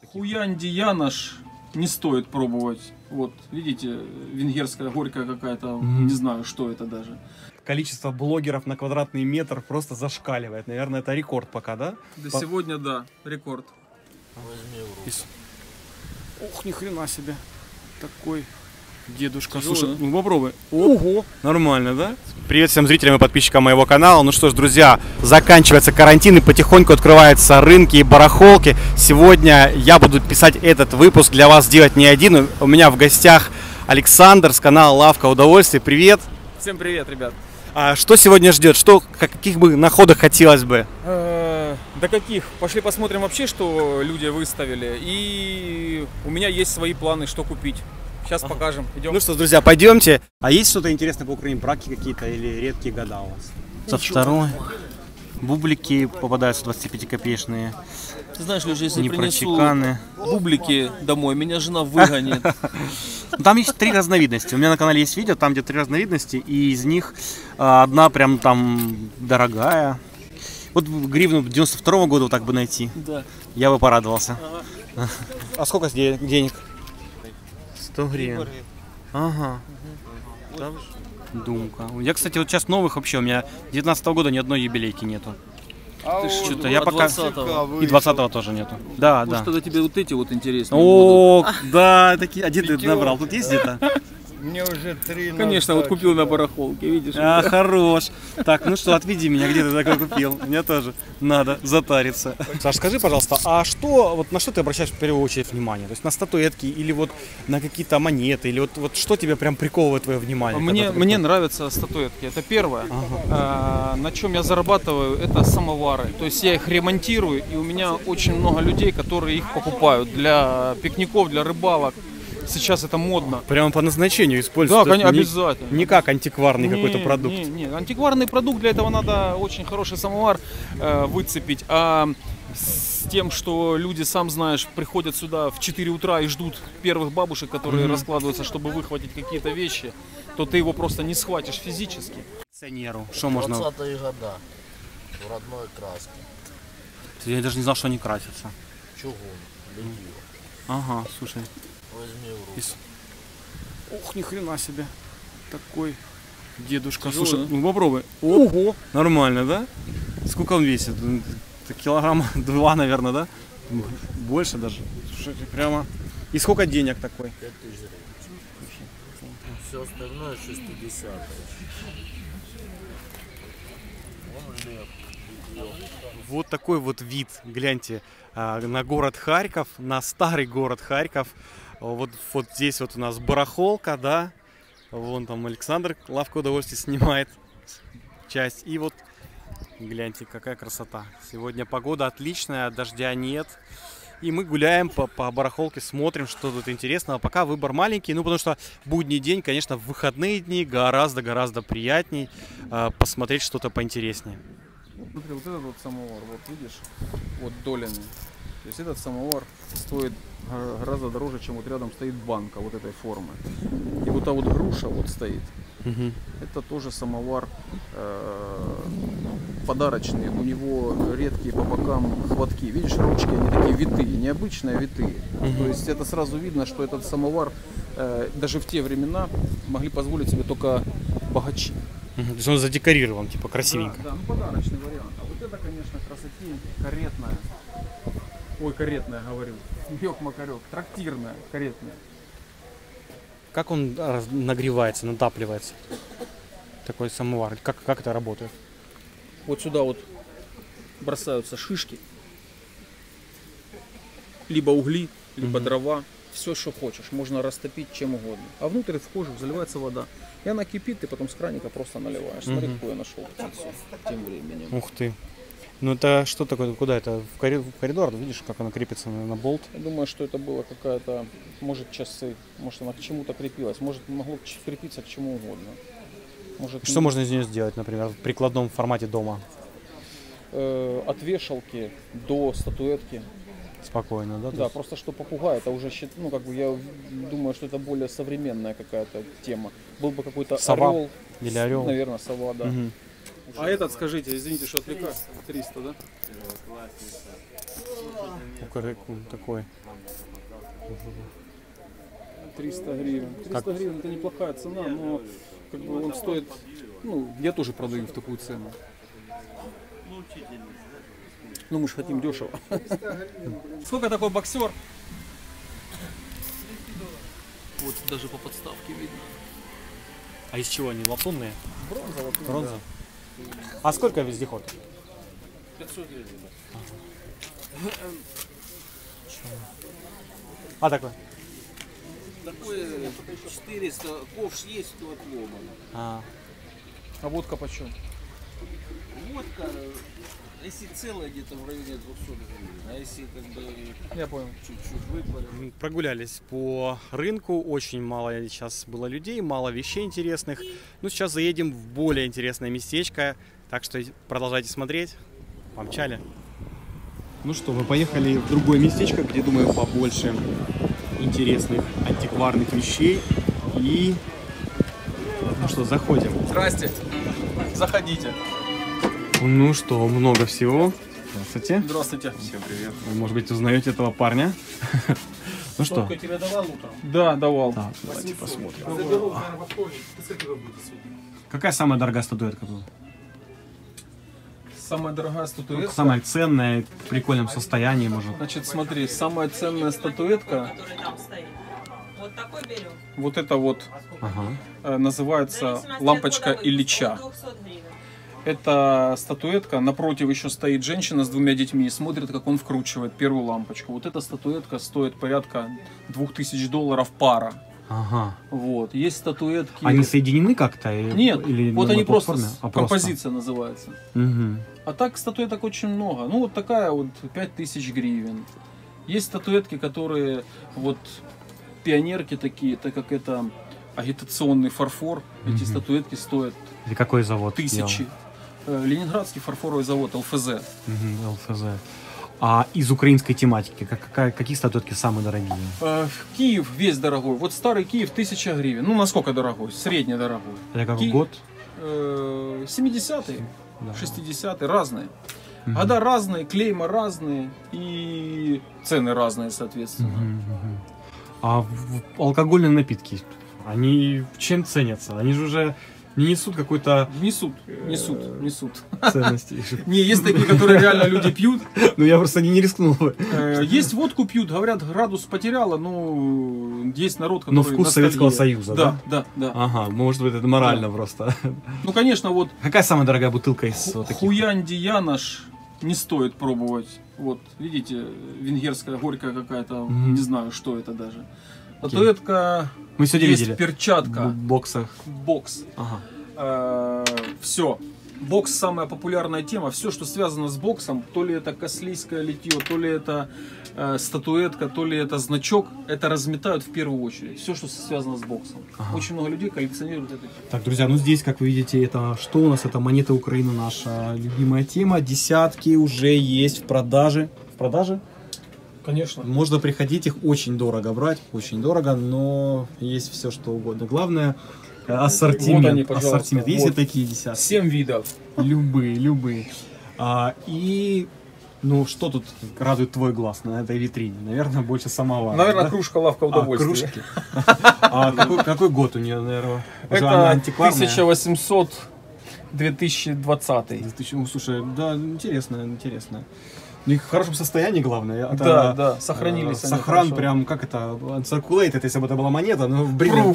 Хуянди Янош не стоит пробовать. Вот, видите, венгерская горькая какая-то, не знаю, что это даже. Количество блогеров на квадратный метр просто зашкаливает. Наверное, это рекорд пока, да? Сегодня, да, рекорд. Ух, ни хрена себе. Такой дедушка. Тяжело, Слушай, да? ну попробуй. Ого, нормально, да? Привет всем зрителям и подписчикам моего канала. Ну что ж, друзья, заканчивается карантин и потихоньку открываются рынки и барахолки. Сегодня я буду писать этот выпуск для вас делать не один. У меня в гостях Александр с канала Лавка Удовольствий. Привет. Всем привет, ребят. А что сегодня ждет? Каких бы находок хотелось бы? До каких? Пошли посмотрим вообще, что люди выставили. И у меня есть свои планы, что купить. Сейчас покажем. Идем. Ну что ж, друзья, пойдемте. А есть что-то интересное по Украине? Браки какие-то или редкие года у вас? Со второй. Бублики попадаются 25-копеечные. Ты знаешь, Лёша, если Не принесу прочеканы. бублики домой, меня жена выгонит. Там есть 3 разновидности. У меня на канале есть видео, там где 3 разновидности, и из них одна прям там дорогая. Вот гривну 92-го года вот так бы найти. Да. Я бы порадовался. Ага. А сколько денег? 100 гривен. Ага. Там думка. Я, кстати, вот сейчас новых вообще, у меня 19-го года ни одной юбилейки нету. Что-то я пока... 20-го. И 20-го тоже нету. Да, Может, да. тогда тебе вот эти вот интересные О, да, такие. А где ты набрал? Тут есть где-то? Мне уже 3 Конечно, вот купил на барахолке, видишь? А, хорош. Так, ну что, отведи меня, где ты такой купил? Мне тоже надо затариться. Саш, скажи, пожалуйста, а что, вот на что ты обращаешь в первую очередь внимание? То есть на статуэтки или вот на какие-то монеты? Или вот что тебе прям приковывает твое внимание? Мне нравятся статуэтки, это первое. На чем я зарабатываю, это самовары. То есть я их ремонтирую, и у меня очень много людей, которые их покупают для пикников, для рыбалок. Сейчас это модно. Прямо по назначению используют? Да, конечно, обязательно. Не как антикварный какой-то продукт? Не, антикварный продукт, для этого надо очень хороший самовар выцепить. А с тем, что люди, сам знаешь, приходят сюда в 4 утра и ждут первых бабушек, которые раскладываются, чтобы выхватить какие-то вещи, то ты его просто не схватишь физически. Ценеру, что можно? 20-е года. В родной краске. Я даже не знал, что они красятся. Чугун. Ледиво. Ага, слушай. Возьми в руку. Ух, ни хрена себе. Такой дедушка. Тяжело, Слушай, да? ну попробуй. Ого! Нормально, да? Сколько он весит? Килограмма 2, наверное, да? Больше даже. Слушайте, прямо. И сколько денег такой? 5000 гривен. Все остальное 60. Вон лев. Вот такой вот вид, гляньте, на город Харьков, на старый город Харьков. Вот здесь вот у нас барахолка, да. Вон там Александр Лавка Удовольствий снимает часть. И вот гляньте, какая красота. Сегодня погода отличная, дождя нет. И мы гуляем по барахолке, смотрим, что тут интересного. Пока выбор маленький, ну потому что будний день, конечно, в выходные дни гораздо приятней посмотреть что-то поинтереснее. Смотри, вот этот вот самовар, вот видишь, вот долями. То есть этот самовар стоит гораздо дороже, чем вот рядом стоит банка вот этой формы. И вот та вот груша вот стоит. Это тоже самовар подарочный. У него редкие по бокам хватки. Видишь, ручки, они такие витые, необычные, витые. То есть это сразу видно, что этот самовар даже в те времена могли позволить себе только богачи. То есть он задекорирован, типа красивенько. Да, ну подарочный вариант. А вот это, конечно, красотень, каретная. Ой, каретная, говорю. Ёк-макарёк, трактирная, каретная. Как он нагревается, натапливается? Такой самовар. Как это работает? Вот сюда вот бросаются шишки. Либо угли, либо дрова. Все, что хочешь. Можно растопить чем угодно. А внутрь в кожу заливается вода. И она кипит, ты потом с краника просто наливаешь. Смотри, какой я нашел тем временем. Ух ты. Ну это что такое? Куда это? В коридор? Видишь, как она крепится на болт? Я думаю, что это было какая-то, может, часы. Может, она к чему-то крепилась. Может, могло крепиться к чему угодно. Может, Что можно из нее сделать, например, в прикладном формате дома? От вешалки до статуэтки. Спокойно, да? Да, просто что попугай, это уже, ну, как бы, я думаю, что это более современная какая-то тема. Был бы какой-то орел. Или орел. Наверное, сова, да. А этот, скажите, извините, что отвлекаю, 300, да? Такой. 300 гривен. 300 гривен это неплохая цена, но как бы он стоит, ну, я тоже продаю в такую цену. Ну, мы же хотим дешево. Сколько такой боксер? Вот даже по подставке видно. А из чего они? Латунные? Бронза. Бронза. А сколько вездеход? 500 гривен. А такой? Такое 400, ковш есть, то отломано. А. А водка почем? Водка, если целая, где-то в районе 200 гривен, а если как бы Я понял. чуть-чуть выпарим. Прогулялись по рынку, очень мало сейчас было людей, мало вещей интересных. Ну, сейчас заедем в более интересное местечко, так что продолжайте смотреть. Помчали. Ну что, мы поехали в другое местечко, где, думаю, побольше интересных антикварных вещей. И, ну что, заходим. Здрасте. Заходите. Ну что, много всего. Здравствуйте. Здравствуйте. Всем привет. Вы, может быть, узнаете этого парня? Ну что? Сколько тебе давал утром? Да, давал. Так, давайте посмотрим. Заберу, наверное, во вторник. Ты с этого будете сегодня? Какая самая дорогая статуэтка была? Самая дорогая статуэтка. Самая ценная, в прикольном состоянии, может. Значит, смотри, самая ценная статуэтка, который там стоит. Вот такой берем. вот это вот Ага. называется лампочка Ильича. Это статуэтка, напротив еще стоит женщина с 2 детьми и смотрит, как он вкручивает первую лампочку. Вот эта статуэтка стоит порядка $2000 пара. Ага. Вот. Есть статуэтки... Они соединены как-то? Нет, или вот на они просто, платформе? А, композиция называется. Мгм. А так статуэток очень много. Ну вот такая вот 5000 гривен. Есть статуэтки, которые вот пионерки такие, так как это агитационный фарфор. Эти статуэтки стоят И какой завод? тысячи. Ленинградский фарфоровый завод ЛФЗ. ЛФЗ. А из украинской тематики, какие статуэтки самые дорогие? Киев весь дорогой. Вот старый Киев 1000 гривен. Ну насколько дорогой? Средне дорогой. Это как Ки- год? 70-е, Да. 60-е, разные. Года разные, клейма разные и цены разные, соответственно. А алкогольные напитки, они чем ценятся? Они же уже не несут какой-то Несут. ценности. Не, есть такие, которые реально люди пьют. Ну я просто не рискнул бы. Есть водку пьют, говорят, градус потеряла, но есть народ, который... Но вкус ностальгия. Советского Союза, да? Да. Ага, может быть это морально просто. Ну, конечно, вот Какая самая дорогая бутылка из вот таких? Хуянди Янош не стоит пробовать. Вот, видите, венгерская горькая какая-то, не знаю, что это даже. Статуэтка, Мы сегодня есть видели. перчатка, В боксах. бокс. Ага. Все. Бокс самая популярная тема. Все, что связано с боксом, то ли это кослийское литье, то ли это статуэтка, то ли это значок, это разметают в первую очередь. Все, что связано с боксом. Очень много людей коллекционируют это. Так, друзья, ну здесь, как вы видите, это что у нас? Это монеты Украины, наша любимая тема. Десятки уже есть в продаже. В продаже? Конечно. Можно приходить, их очень дорого брать, очень дорого, но есть все что угодно. Главное ассортимент. Вот они, пожалуйста. Ассортимент. Есть Вот. такие десятки? 7 видов. Любые. И ну что тут радует твой глаз на этой витрине? Наверное, больше самовара. Наверное, да? кружка лавка удовольствия. Кружки. А какой год у нее, наверное? Уже она Это антикварная? 1800 2020. 2000, ну, слушай, да, интересно. Ну, их в хорошем состоянии, главное. Да, сохранились они Сохран хорошо. прям, как это, circulated, если бы это была монета, но Proof.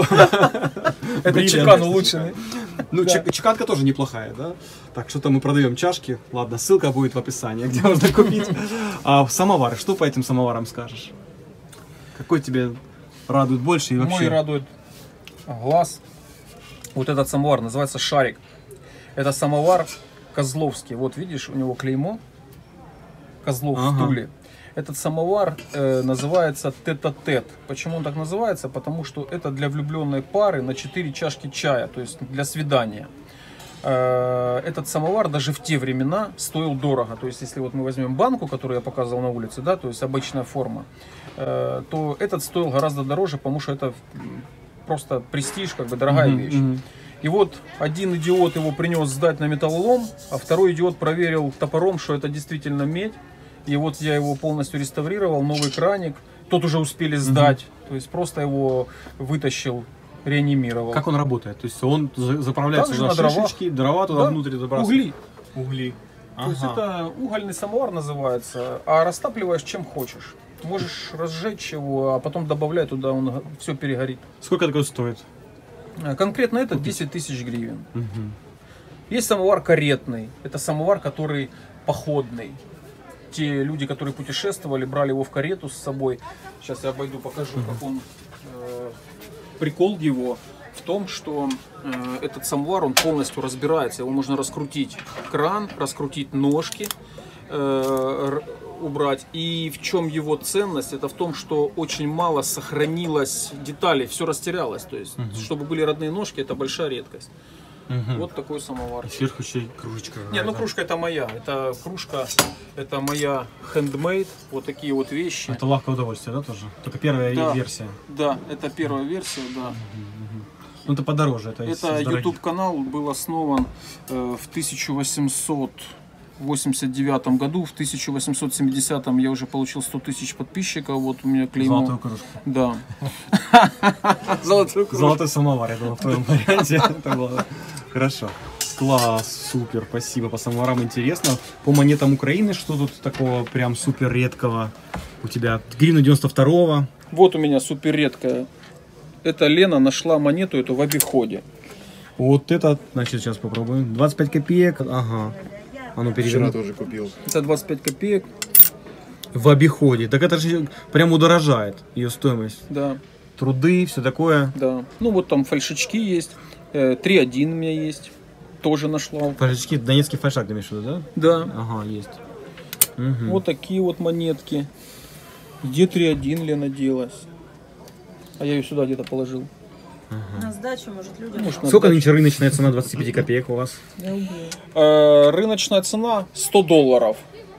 Это чекан улучшенный. Ну, чеканка тоже неплохая, да? Так, что-то мы продаем чашки. Ладно, ссылка будет в описании, где можно купить. А самовары, что по этим самоварам скажешь? Какой тебе радует больше и вообще? Мой радует глаз. Вот этот самовар называется шарик. Это самовар Козловский. Вот видишь, у него клеймо. Козлов в Туле. Этот самовар называется тет-а-тет. Почему он так называется? Потому что это для влюбленной пары на 4 чашки чая, то есть для свидания. Этот самовар даже в те времена стоил дорого. То есть если вот мы возьмем банку, которую я показывал на улице, да, то есть обычная форма, то этот стоил гораздо дороже, потому что это просто престиж, как бы дорогая вещь. И вот один идиот его принес сдать на металлолом, а второй идиот проверил топором, что это действительно медь. И вот я его полностью реставрировал, новый краник, тот уже успели сдать. То есть просто его вытащил, реанимировал. Как он работает? То есть он заправляется Также на на дровах. шишечки, дрова туда Да, внутрь забрасывает? Угли. Угли. То есть это угольный самовар называется, а растапливаешь чем хочешь. Можешь разжечь его, а потом добавлять туда, он все перегорит. Сколько такое стоит? Конкретно это 10 тысяч гривен. Есть самовар каретный. Это самовар, который походный. Те люди, которые путешествовали, брали его в карету с собой. Сейчас я обойду, покажу, как он. Прикол его в том, что этот самовар, он полностью разбирается. Его можно раскрутить кран, раскрутить ножки, убрать. И в чем его ценность? Это в том, что очень мало сохранилось деталей, все растерялось. То есть, чтобы были родные ножки, это большая редкость. Вот такой самовар. Сверху еще и кружечка. Не, ну кружка это моя. Это кружка, это моя handmade. Вот такие вот вещи. Это лавка удовольствия, да, тоже? Только первая Да. версия. Да, это первая версия, да. Ну это подороже. Это YouTube канал был основан в 1889 году. В 1870 я уже получил 100 тысяч подписчиков. Вот у меня клеймо. Золотую кружку. Да. Золотую кружку. Золотой самовар, я думал, в твоем варианте. Это было хорошо. Класс, супер, спасибо. По самоварам интересно. По монетам Украины, что тут такого прям супер редкого у тебя? Гривна 92-го. Вот у меня супер редкая. Это Лена нашла монету эту в обиходе. Вот это, значит, сейчас попробуем. 25 копеек. Ага. А ну переверну. тоже купил. Это 25 копеек. В обиходе. Так это же прям удорожает ее стоимость. Да, Труды, все такое. да. Ну вот там фальшички есть. 3.1 у меня есть. Тоже нашла. Фальшички, донецкий фальшак, ты имеешь в виду, да? Да. Ага, есть. Мгм. Вот такие вот монетки. Где 3.1 Лена делась? А я ее сюда где-то положил. На сдачу, может, людям. Может, на Сколько сдачу. нынче рыночная цена 25 копеек у вас? Рыночная цена $100.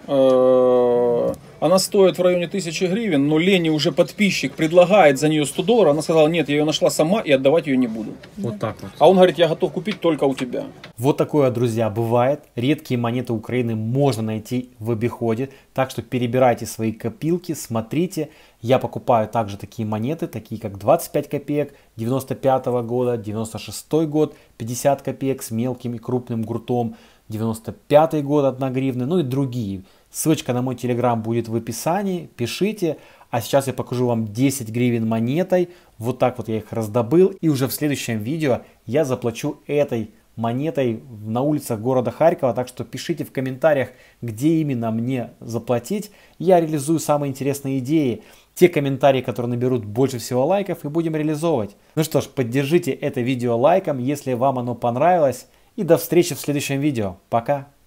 Она стоит в районе 1000 гривен, но Лене уже подписчик предлагает за нее $100. Она сказала, нет, я ее нашла сама и отдавать ее не буду. Вот так вот. А он говорит, я готов купить только у тебя. Вот такое, друзья, бывает. Редкие монеты Украины можно найти в обиходе. Так что перебирайте свои копилки, смотрите. Я покупаю также такие монеты, такие как 25 копеек 95 года, 96 год, 50 копеек с мелким и крупным гуртом, 95 год 1 гривна, ну и другие. Ссылочка на мой телеграм будет в описании, пишите. А сейчас я покажу вам 10 гривен монетой. Вот так вот я их раздобыл. И уже в следующем видео я заплачу этой монетой на улицах города Харькова. Так что пишите в комментариях, где именно мне заплатить. Я реализую самые интересные идеи. Те комментарии, которые наберут больше всего лайков, и будем реализовывать. Ну что ж, поддержите это видео лайком, если вам оно понравилось. И до встречи в следующем видео. Пока!